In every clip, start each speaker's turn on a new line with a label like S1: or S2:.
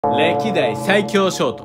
S1: 歴代最強ショート。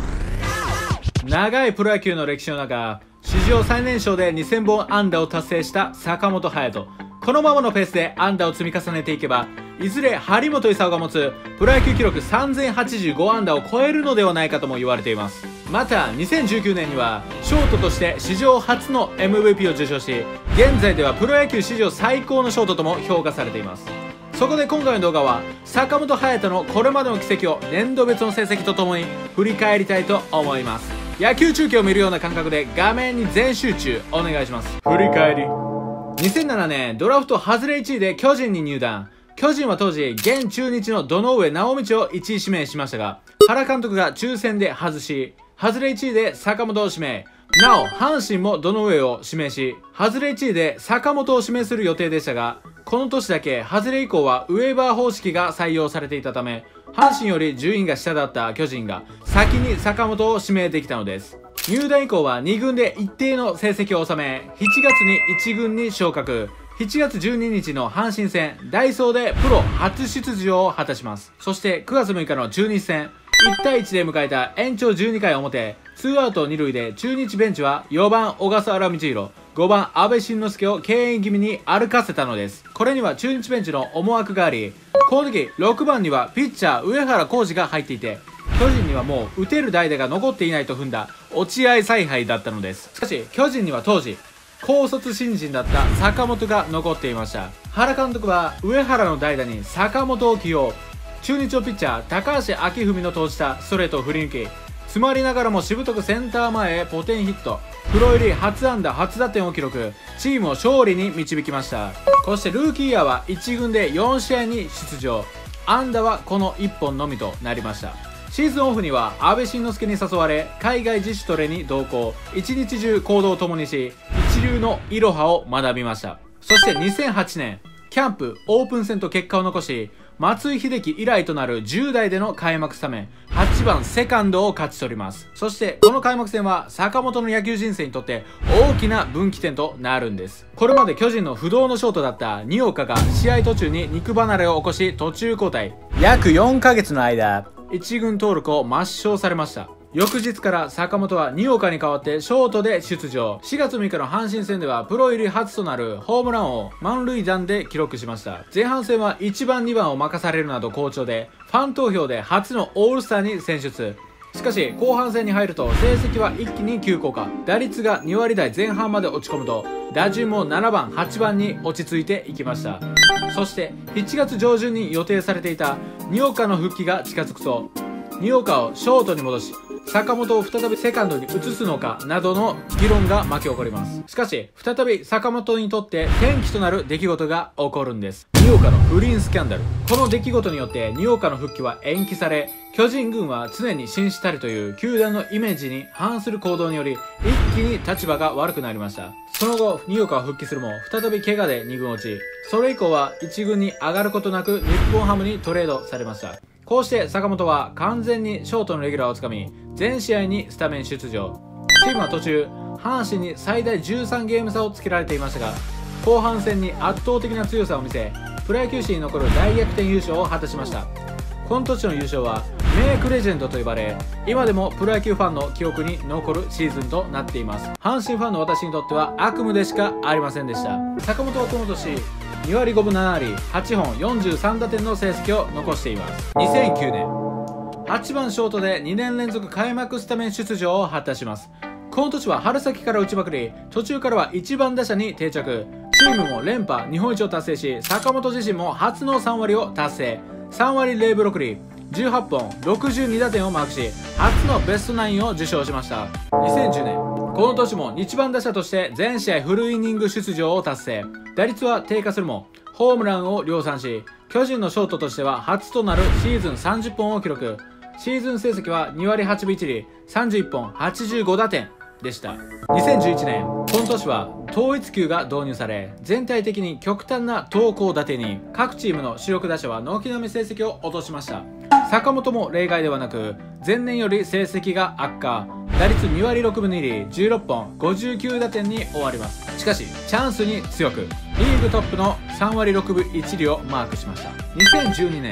S1: 長いプロ野球の歴史の中、史上最年少で2000本安打を達成した坂本勇人。このままのペースで安打を積み重ねていけば、いずれ張本勲が持つプロ野球記録3085安打を超えるのではないかとも言われています。また2019年にはショートとして史上初の MVP を受賞し、現在ではプロ野球史上最高のショートとも評価されています。そこで今回の動画は坂本勇人のこれまでの奇跡を年度別の成績とともに振り返りたいと思います。野球中継を見るような感覚で画面に全集中お願いします。振り返り。2007年ドラフト外れ1位で巨人に入団。巨人は当時現中日の堂上直道を1位指名しましたが、原監督が抽選で外し、外れ1位で坂本を指名。なお阪神も堂上を指名し、外れ1位で坂本を指名する予定でしたが、この年だけ外れ以降はウェーバー方式が採用されていたため、阪神より順位が下だった巨人が先に坂本を指名できたのです。入団以降は2軍で一定の成績を収め、7月に1軍に昇格。7月12日の阪神戦、ダイソーでプロ初出場を果たします。そして9月6日の中日戦、1対1で迎えた延長12回表、2アウト2塁で中日ベンチは4番小笠原道弘、5番阿部慎之助を敬遠気味に歩かせたのです。これには中日ベンチの思惑があり、この時6番にはピッチャー上原浩二が入っていて、巨人にはもう打てる代打が残っていないと踏んだ落合采配だったのです。しかし巨人には当時高卒新人だった坂本が残っていました。原監督は上原の代打に坂本を起用。中日のピッチャー高橋明文の投じたストレートを振り抜き、詰まりながらもしぶとくセンター前へポテンヒット。プロ入り初安打初打点を記録。チームを勝利に導きました。そしてルーキーイヤーは1軍で4試合に出場。安打はこの1本のみとなりました。シーズンオフには阿部慎之助に誘われ、海外自主トレに同行。一日中行動を共にし、一流のイロハを学びました。そして2008年、キャンプオープン戦と結果を残し、松井秀喜以来となる10代での開幕スタメン、8番セカンドを勝ち取ります。そしてこの開幕戦は坂本の野球人生にとって大きな分岐点となるんです。これまで巨人の不動のショートだった二岡が試合途中に肉離れを起こし途中交代。約4ヶ月の間、1軍登録を抹消されました。翌日から坂本は二岡に代わってショートで出場。4月6日の阪神戦ではプロ入り初となるホームランを満塁弾で記録しました。前半戦は1番2番を任されるなど好調で、ファン投票で初のオールスターに選出。しかし後半戦に入ると成績は一気に急降下。打率が2割台前半まで落ち込むと、打順も7番8番に落ち着いていきました。そして7月上旬に予定されていた二岡の復帰が近づくと、二岡をショートに戻し、坂本を再びセカンドに移すのかなどの議論が巻き起こります。しかし再び坂本にとって転機となる出来事が起こるんです。二岡の不倫スキャンダル。この出来事によって二岡の復帰は延期され、巨人軍は常に紳士たりという球団のイメージに反する行動により一気に立場が悪くなりました。その後二岡は復帰するも再び怪我で2軍落ち、それ以降は1軍に上がることなく日本ハムにトレードされました。こうして坂本は完全にショートのレギュラーをつかみ、全試合にスタメン出場。チームは途中阪神に最大13ゲーム差をつけられていましたが、後半戦に圧倒的な強さを見せ、プロ野球史に残る大逆転優勝を果たしました。この年の優勝はメイクレジェンドと呼ばれ、今でもプロ野球ファンの記憶に残るシーズンとなっています。阪神ファンの私にとっては悪夢でしかありませんでした。坂本はこの年2割5分7厘8本43打点の成績を残しています。2009年、8番ショートで2年連続開幕スタメン出場を果たします。この年は春先から打ちまくり、途中からは1番打者に定着。チームも連覇日本一を達成し、坂本自身も初の3割を達成。3割0分6厘18本62打点をマークし、初のベストナインを受賞しました。2010年、この年も日番打者として全試合フルイニング出場を達成。打率は低下するもホームランを量産し、巨人のショートとしては初となるシーズン30本を記録。シーズン成績は2割8分1厘31本85打点でした。2011年、この年は統一球が導入され、全体的に極端な投高打点に各チームの主力打者は軒並み成績を落としました。坂本も例外ではなく、前年より成績が悪化。打率2割6分2厘16本59打点に終わります。しかしチャンスに強く、リーグトップの3割6分1厘をマークしました。2012年、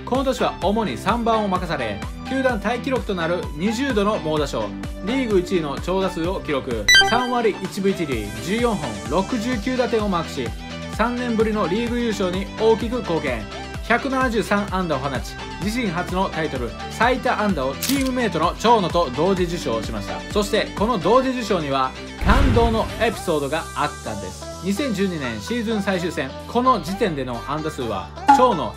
S1: この年は主に3番を任され、球団タイ記録となる20度の猛打賞、リーグ1位の長打数を記録、3割1分1厘、14本、69打点をマークし、3年ぶりのリーグ優勝に大きく貢献。173安打を放ち、自身初のタイトル最多安打をチームメイトの長野と同時受賞しました。そしてこの同時受賞には感動のエピソードがあったんです。2012年シーズン最終戦、この時点での安打数は長野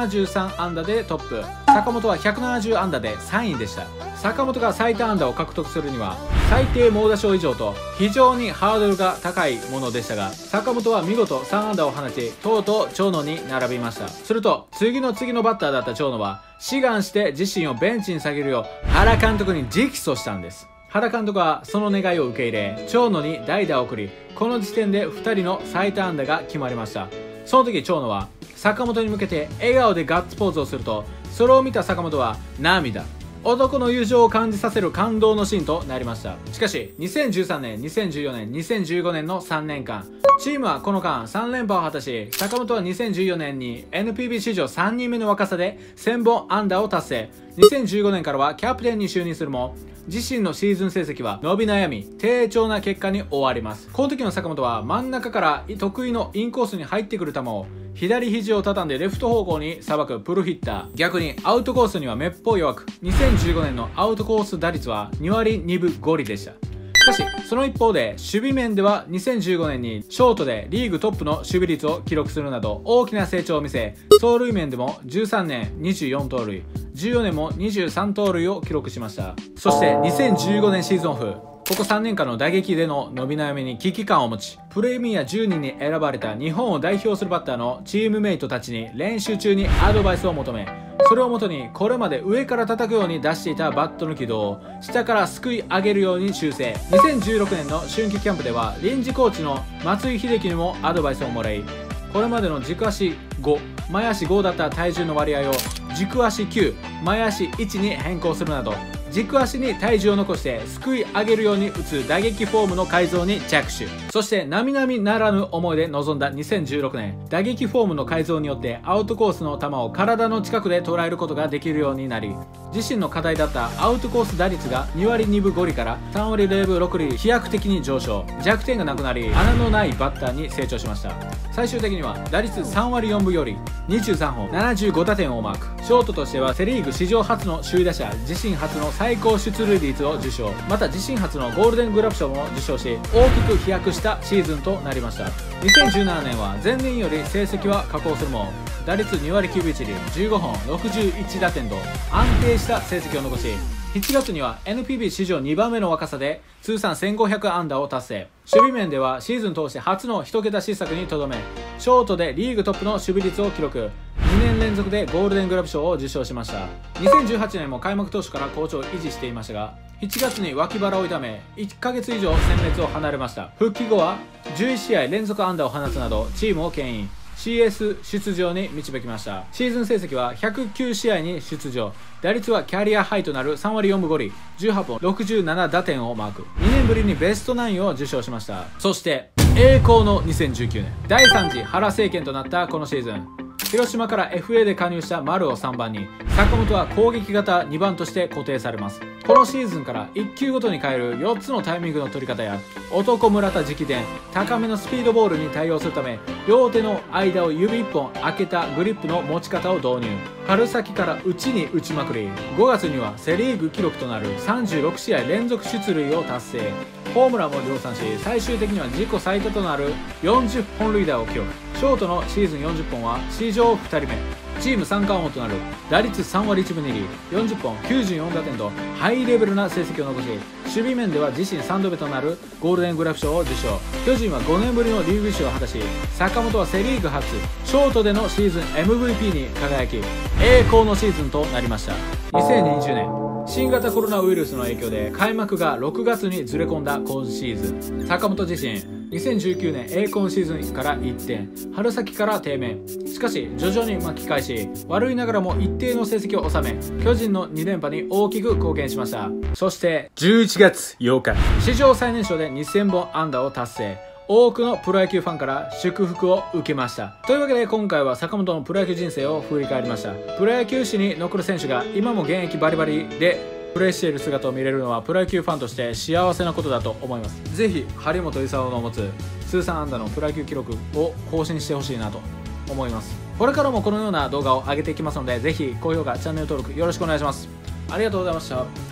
S1: 173安打でトップ、坂本は170安打で3位でした。坂本が最多安打を獲得するには最低猛打賞以上と非常にハードルが高いものでしたが、坂本は見事3安打を放ち、とうとう長野に並びました。すると次のバッターだった長野は志願して自身をベンチに下げるよう原監督に直訴したんです。原監督はその願いを受け入れ、長野に代打を送り、この時点で2人の最多安打が決まりました。その時長野は坂本に向けて笑顔でガッツポーズをすると、それを見た坂本は涙、男の友情を感じさせる感動のシーンとなりました。しかし2013年、2014年、2015年の3年間、チームはこの間3連覇を果たし、坂本は2014年に NPB 史上3人目の若さで1000本安打を達成。2015年からはキャプテンに就任するも、自身のシーズン成績は伸び悩み、低調な結果に終わります。この時の坂本は真ん中から得意のインコースに入ってくる球を左肘を畳んでレフト方向にさばくプルヒッター。逆にアウトコースにはめっぽう弱く、2015年のアウトコース打率は2割2分5厘でした。しかしその一方で守備面では2015年にショートでリーグトップの守備率を記録するなど大きな成長を見せ、走塁面でも13年24盗塁、14年も23盗塁を記録しました。そして2015年シーズンオフ、ここ3年間の打撃での伸び悩みに危機感を持ち、プレミア10人に選ばれた日本を代表するバッターのチームメイトたちに練習中にアドバイスを求め、それをもとにこれまで上から叩くように出していたバットの軌道を下からすくい上げるように修正。2016年の春季キャンプでは臨時コーチの松井秀喜にもアドバイスをもらい、これまでの軸足5、前足5だった体重の割合を軸足9、前足1に変更するなど、軸足に体重を残してすくい上げるように打つ打撃フォームの改造に着手。そして並々ならぬ思いで臨んだ2016年、打撃フォームの改造によってアウトコースの球を体の近くで捉えることができるようになり、自身の課題だったアウトコース打率が2割2分5厘から3割0分6厘飛躍的に上昇、弱点がなくなり穴のないバッターに成長しました。最終的には打率3割4分4厘、23本、75打点をマーク。ショートとしてはセリーグ史上初の首位打者、自身初の最高出塁率を受賞、また自身初のゴールデングラブ賞も受賞し、大きく飛躍したシーズンとなりました。2017年は前年より成績は下降するも、打率2割9分1厘、15本、61打点と安定した成績を残し、7月には NPB 史上2番目の若さで通算1500安打を達成。守備面ではシーズン通して初の1桁失策にとどめ、ショートでリーグトップの守備率を記録、2年連続でゴールデングラブ賞を受賞しました。2018年も開幕当初から好調を維持していましたが、7月に脇腹を痛め1ヶ月以上戦列を離れました。復帰後は11試合連続安打を放つなどチームを牽引、CS 出場に導きました。シーズン成績は109試合に出場、打率はキャリアハイとなる3割4分5厘、18本、67打点をマーク。2年ぶりにベストナインを受賞しました。そして栄光の2019年、第3次原政権となったこのシーズン、広島から FA で加入した丸を3番に、坂本は攻撃型2番として固定されます。このシーズンから1球ごとに変える4つのタイミングの取り方や、男村田直伝高めのスピードボールに対応するため、両手の間を指1本開けたグリップの持ち方を導入。春先から内に打ちまくり、5月にはセ・リーグ記録となる36試合連続出塁を達成。ホームランも量産し、最終的には自己最多となる40本塁打を記録。ショートのシーズン40本は史上2人目、チーム三冠王となる打率3割1分2厘、40本、94打点とハイレベルな成績を残し、守備面では自身3度目となるゴールデングラブ賞を受賞。巨人は5年ぶりのリーグ優勝を果たし、坂本はセ・リーグ初ショートでのシーズン MVP に輝き、栄光のシーズンとなりました。2020年、新型コロナウイルスの影響で開幕が6月にずれ込んだ今シーズン、坂本自身2019年栄光シーズンから一転、春先から低迷。しかし徐々に巻き返し、悪いながらも一定の成績を収め、巨人の2連覇に大きく貢献しました。そして11月8日、史上最年少で2000本安打を達成。 多くのプロ野球ファンから祝福を受けました。というわけで今回は坂本のプロ野球人生を振り返りました。プロ野球史に残る選手が今も現役バリバリでプレーしている姿を見れるのはプロ野球ファンとして幸せなことだと思います。ぜひ張本勲の持つ通算安打のプロ野球記録を更新してほしいなと思います。これからもこのような動画を上げていきますので、ぜひ高評価、チャンネル登録よろしくお願いします。ありがとうございました。